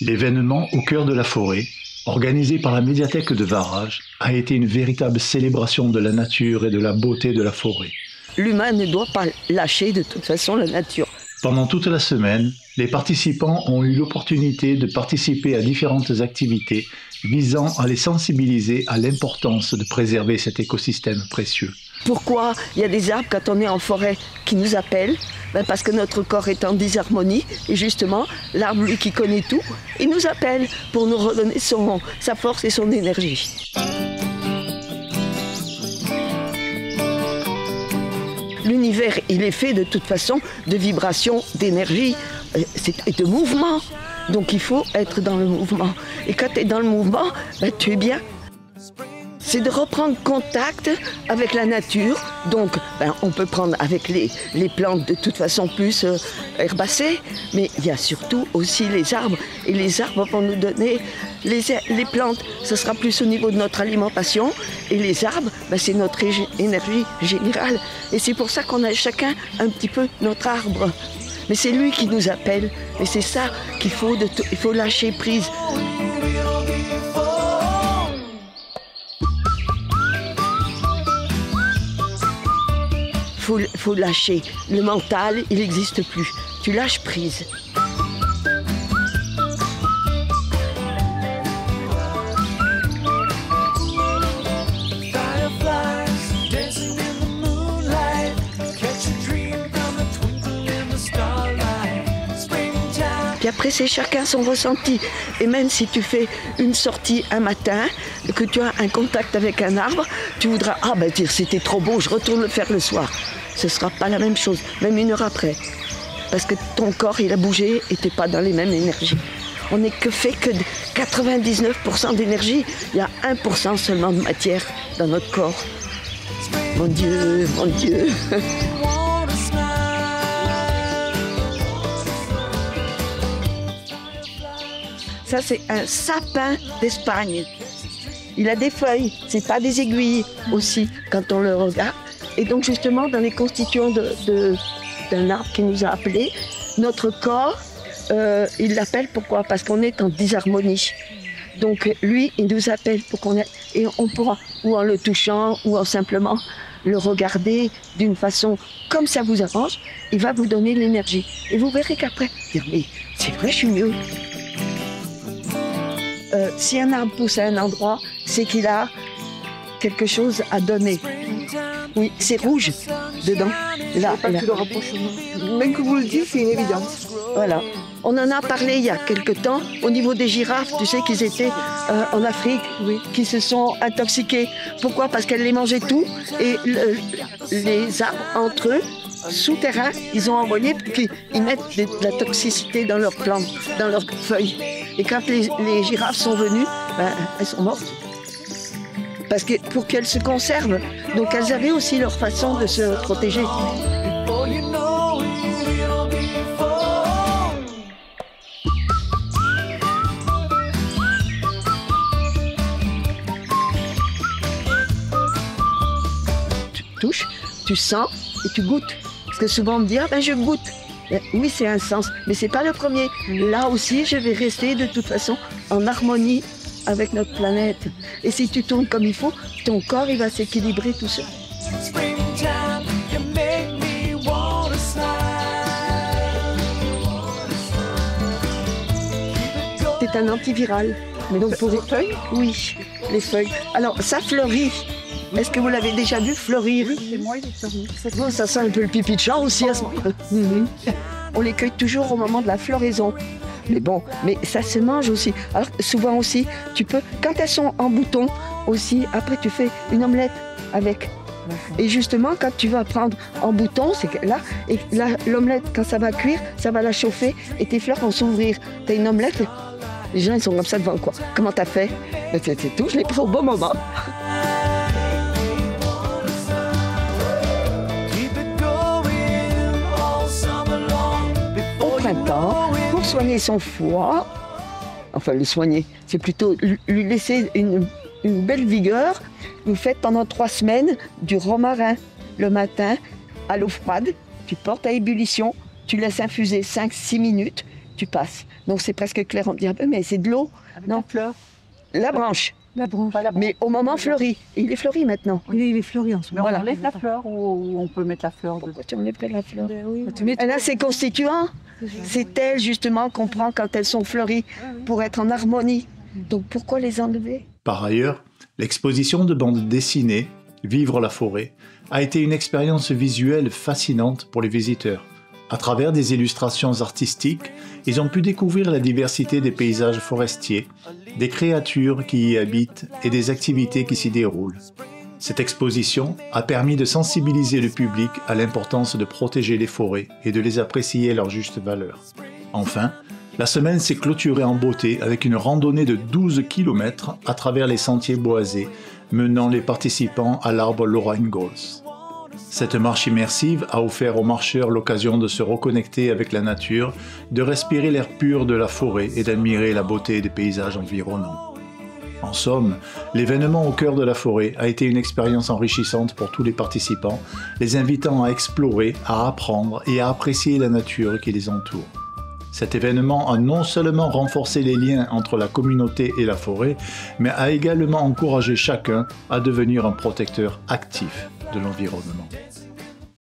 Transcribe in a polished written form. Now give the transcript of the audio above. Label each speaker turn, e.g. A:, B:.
A: L'événement au cœur de la forêt, organisé par la médiathèque de Varage, a été une véritable célébration de la nature et de la beauté de la forêt.
B: L'humain ne doit pas lâcher de toute façon la nature.
A: Pendant toute la semaine, les participants ont eu l'opportunité de participer à différentes activités visant à les sensibiliser à l'importance de préserver cet écosystème précieux.
B: Pourquoi il y a des arbres quand on est en forêt qui nous appellent? Parce que notre corps est en disharmonie et justement l'arbre, lui qui connaît tout, il nous appelle pour nous redonner sa force et son énergie. L'univers, il est fait de toute façon de vibrations, d'énergie et de mouvement. Donc il faut être dans le mouvement. Et quand tu es dans le mouvement, tu es bien. C'est de reprendre contact avec la nature. Donc on peut prendre avec les plantes de toute façon plus herbacées, mais il y a surtout aussi les arbres. Et les arbres vont nous donner les plantes. Ce sera plus au niveau de notre alimentation. Et les arbres, c'est notre énergie générale. Et c'est pour ça qu'on a chacun un petit peu notre arbre. Mais c'est lui qui nous appelle. Et c'est ça qu'il faut, il faut lâcher prise. Faut lâcher. Le mental, il n'existe plus. Tu lâches prise. Puis après, c'est chacun son ressenti. Et même si tu fais une sortie un matin, que tu as un contact avec un arbre, tu voudras, dire c'était trop beau, je retourne le faire le soir. Ce ne sera pas la même chose, même une heure après. Parce que ton corps, il a bougé et tu n'es pas dans les mêmes énergies. On n'est que fait que de 99% d'énergie. Il y a 1% seulement de matière dans notre corps. Mon Dieu, mon Dieu. Ça, c'est un sapin d'Espagne. Il a des feuilles, c'est pas des aiguilles aussi, quand on le regarde. Et donc, justement, dans les constituants d'un arbre qui nous a appelés, notre corps, il l'appelle pourquoi? Parce qu'on est en disharmonie. Donc, lui, il nous appelle pour qu'on ait... Et on pourra, ou en le touchant, ou en simplement le regarder d'une façon comme ça vous arrange, il va vous donner l'énergie. Et vous verrez qu'après, dire, mais c'est vrai, je suis mieux. Si un arbre pousse à un endroit, c'est qu'il a quelque chose à donner. Oui, c'est rouge dedans. Là,
C: pas que le rapprochement. Même que vous le dites, c'est une évidence.
B: Voilà. On en a parlé il y a quelque temps au niveau des girafes. Tu sais qu'ils étaient en Afrique, qui se sont intoxiqués. Pourquoi? Parce qu'elles les mangeaient tout et les arbres entre eux, souterrains, ils ont envoyé pour qu'ils mettent de la toxicité dans leurs plantes, dans leurs feuilles. Et quand les girafes sont venues, elles sont mortes. Parce que pour qu'elles se conservent, donc elles avaient aussi leur façon de se protéger. Tu touches, tu sens et tu goûtes. Parce que souvent on me dit, je goûte. Oui, c'est un sens, mais c'est pas le premier. Là aussi, je vais rester de toute façon en harmonie avec notre planète. Et si tu tournes comme il faut, ton corps, il va s'équilibrer tout seul. C'est un antiviral.
C: Mais donc pour les feuilles?
B: Oui, les feuilles. Alors, ça fleurit. Est-ce que vous l'avez déjà vu fleurir?
C: Oui, c'est moi, il est fleuri.
B: Bon, ça sent un peu le pipi de chat aussi à ce moment. On les cueille toujours au moment de la floraison. Mais bon, mais ça se mange aussi. Alors souvent aussi, tu peux, quand elles sont en bouton aussi, après tu fais une omelette avec. Et justement, quand tu vas prendre en bouton, c'est que là, et l'omelette, quand ça va cuire, ça va la chauffer et tes fleurs vont s'ouvrir. T'as une omelette, les gens ils sont comme ça devant quoi. Comment t'as fait? C'est tout, je l'ai pris au bon moment. Printemps, pour soigner son foie, enfin le soigner, c'est plutôt lui laisser une belle vigueur. Vous faites pendant 3 semaines du romarin le matin à l'eau froide, tu portes à ébullition, tu laisses infuser 5-6 minutes tu passes. Donc c'est presque clair, on dit un peu, mais c'est de l'eau. Non,
C: fleur.
B: la branche.
C: La branche.
B: Mais au moment fleuri. Il est fleuri maintenant.
C: Oui, il est fleuri en ce moment.
B: Voilà.
C: On enlève la fleur ou on peut mettre la fleur dedans.
B: Pourquoi tu enlèverais la fleur?
C: Et
B: là, c'est constituant. C'est elles justement qu'on prend quand elles sont fleuries pour être en harmonie. Donc pourquoi les enlever?
A: Par ailleurs, l'exposition de bandes dessinées, Vivre la forêt, a été une expérience visuelle fascinante pour les visiteurs. À travers des illustrations artistiques, ils ont pu découvrir la diversité des paysages forestiers, des créatures qui y habitent et des activités qui s'y déroulent. Cette exposition a permis de sensibiliser le public à l'importance de protéger les forêts et de les apprécier à leur juste valeur. Enfin, la semaine s'est clôturée en beauté avec une randonnée de 12 km à travers les sentiers boisés, menant les participants à l'arbre Lorengols. Cette marche immersive a offert aux marcheurs l'occasion de se reconnecter avec la nature, de respirer l'air pur de la forêt et d'admirer la beauté des paysages environnants. En somme, l'événement au cœur de la forêt a été une expérience enrichissante pour tous les participants, les invitant à explorer, à apprendre et à apprécier la nature qui les entoure. Cet événement a non seulement renforcé les liens entre la communauté et la forêt, mais a également encouragé chacun à devenir un protecteur actif de l'environnement.